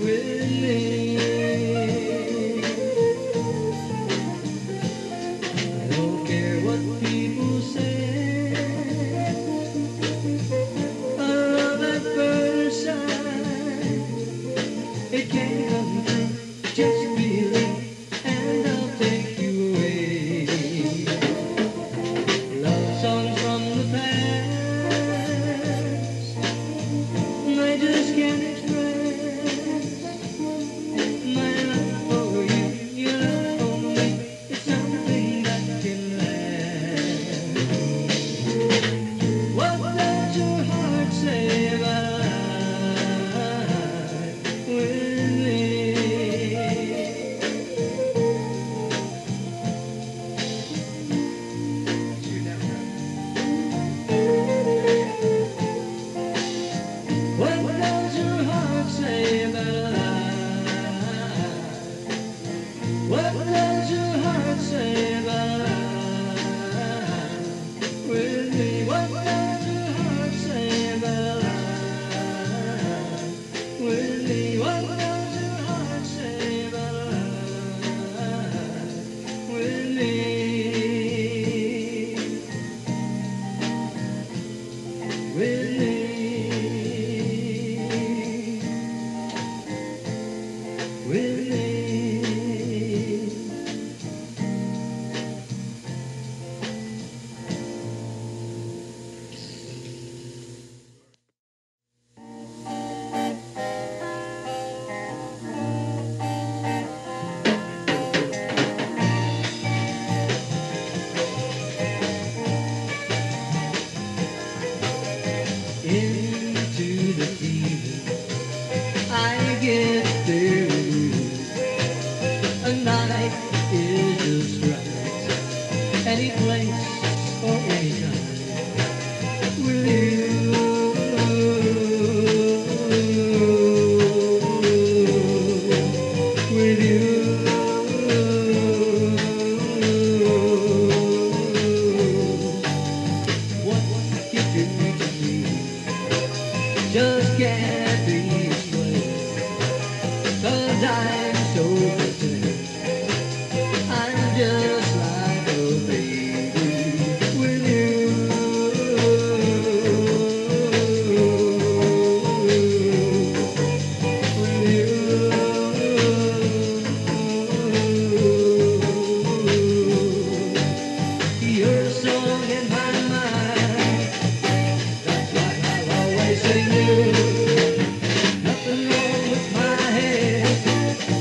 with me. I don't care what people say. I love at first sight. It can't come true. Just believe, and I'll take you away. Love songs from the past, I just can't express my love for you, your love for me. It's something that can last. What does your heart say about life with me? What does your heart say about life? What does your heart say about life with me? What does your heart say about life with me? What does your heart say about life with me? With me. With me. Into the fever I get there with you. A night is just right, any place or any time with you. With you. What you do to me just can't be explained, 'cause I'm so content. I'm just like a baby with you. With you. You're a song in my mind, that's why I'll always sing you. Nothing wrong with my head,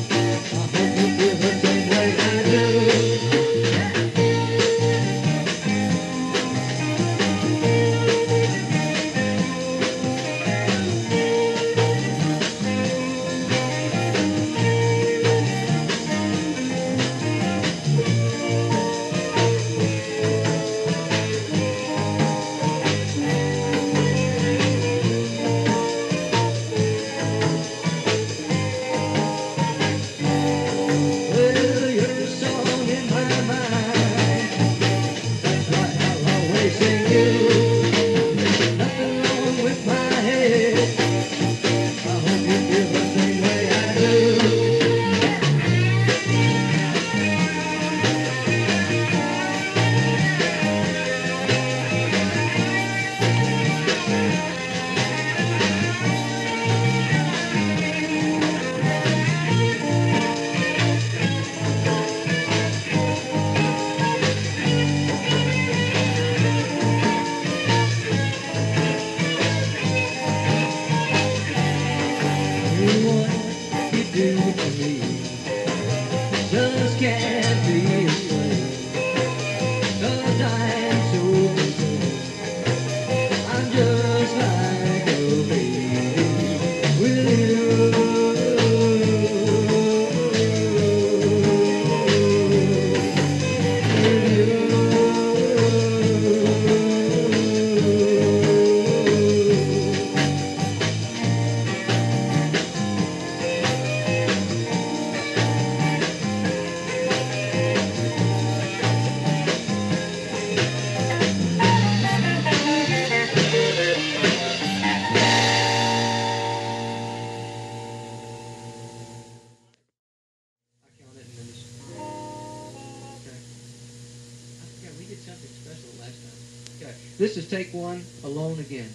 This is take one, Alone Again.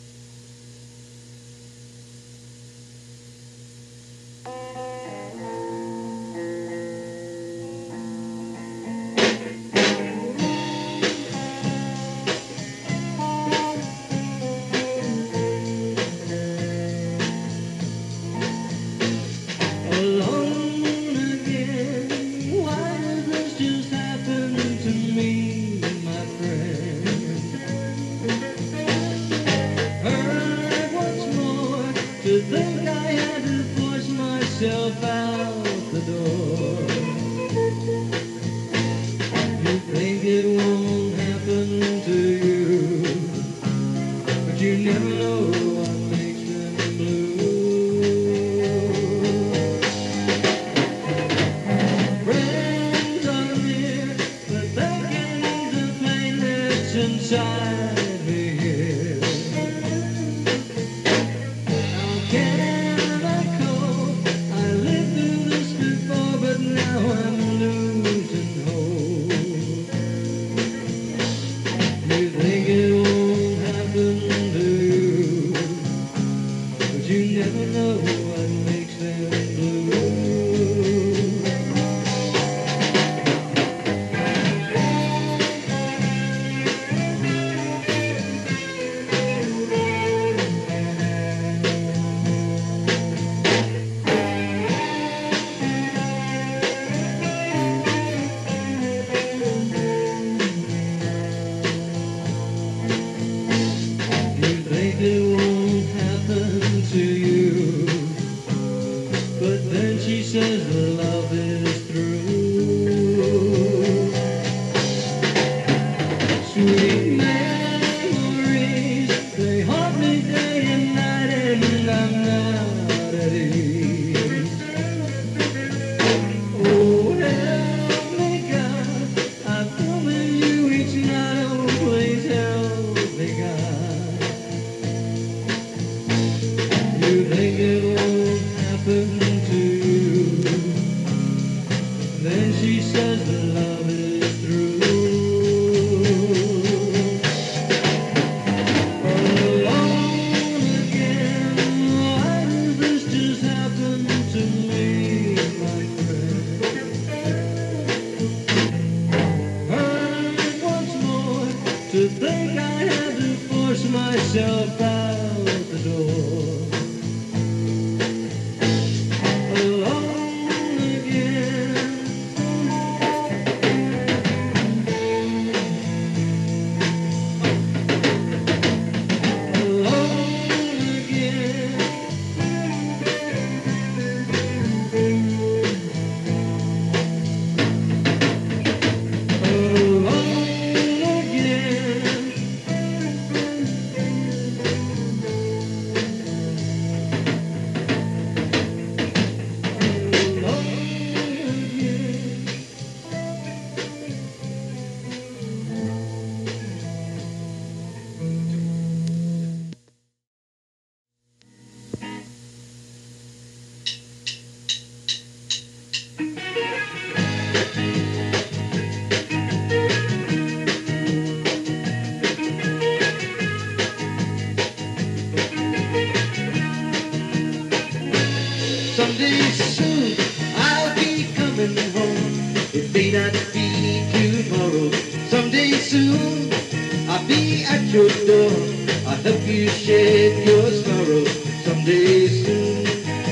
Someday soon I'll be coming home. It may not be tomorrow. Someday soon I'll be at your door. I'll help you shed your sorrow. Someday soon,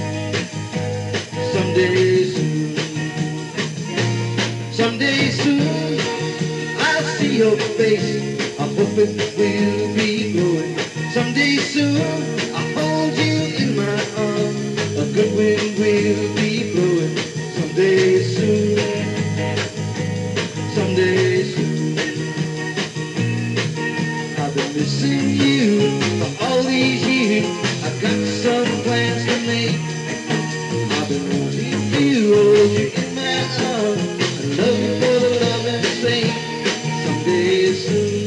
someday soon, someday soon I'll see your face. I'm hoping we'll be growing. Someday soon I'll hold you in my arms. A good wind will be blowing. Someday soon, someday soon. I've been missing you for all these years. I've got some plans to make. I've been wanting you, hold you in my arms, and love you for the love and sake. Someday soon,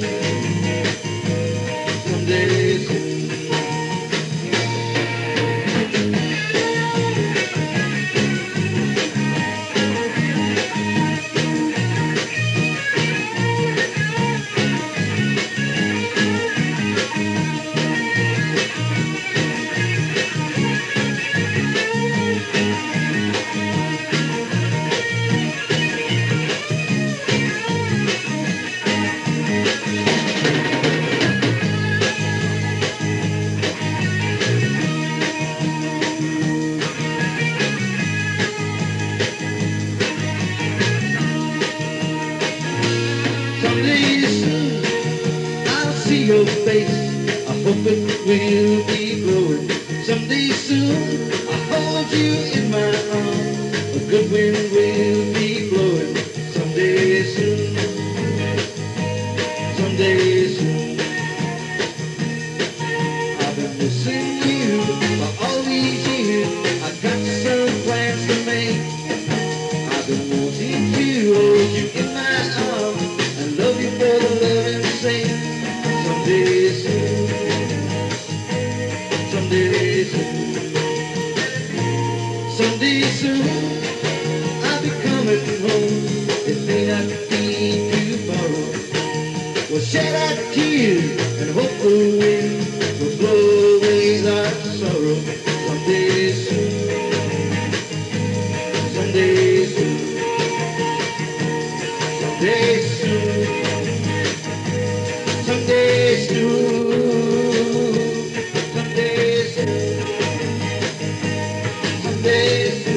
someday soon. in my arms, a good wind will be blowing someday soon, someday soon. I've been missing you for all these years. I've got some plans to make. I've been wanting to hold you in my arms and love you for the loving's sake. Someday soon, someday soon, someday soon, I'll be coming home. It may not be tomorrow. We'll shed our tears and hope the wind will blow away our sorrow. Someday soon, someday soon, someday soon, someday soon, someday soon, someday soon.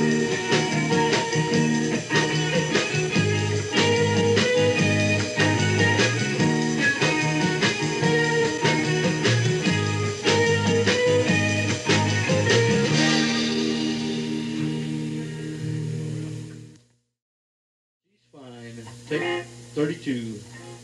Fine. Take 32.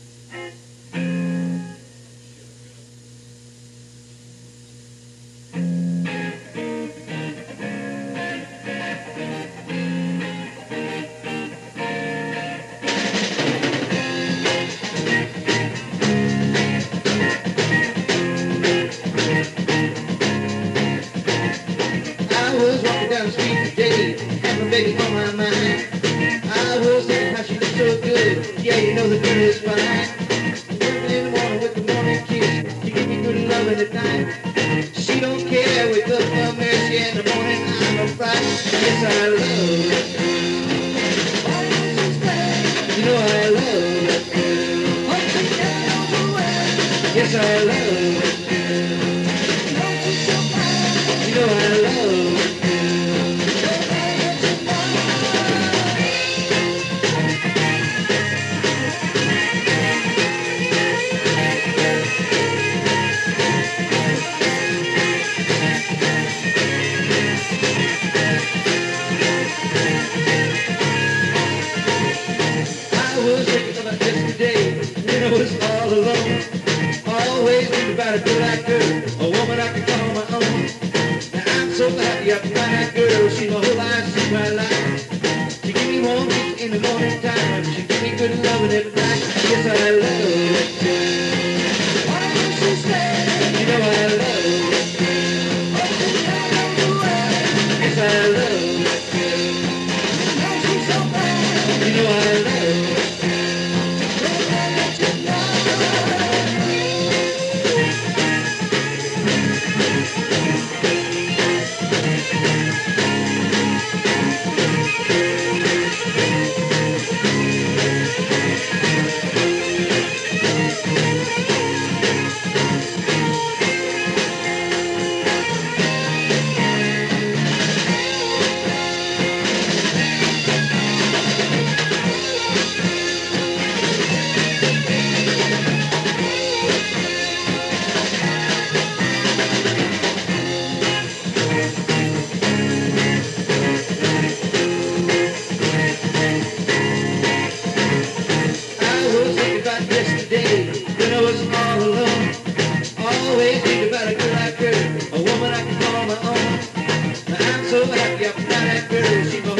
I was walking down the street today, had my baby on my mind. I was thinking how she looked so good. Yeah, you know the girl is fine. Working in the morning with the morning kiss. She give me good loving at night. She don't care. Wake up from mercy in the morning. I'm a fight. Yes, I love that girl. You know I love that girl. Yes, I love that girl. You know I love that girl. I was thinking about yesterday when I was all alone. Always thinking about a girl like her, a woman I could call my own. Now I'm so happy I found that girl. She's my whole life, she's my life. She give me warm kiss in the morning time. She give me good loving at night. Yes, I love that girl. You know I love that girl. Yes, I love that girl. You know I love that girl. Yesterday, when I was all alone, always think about a girl like her, a woman I can call my own. Now I'm so happy I found that girl. She's my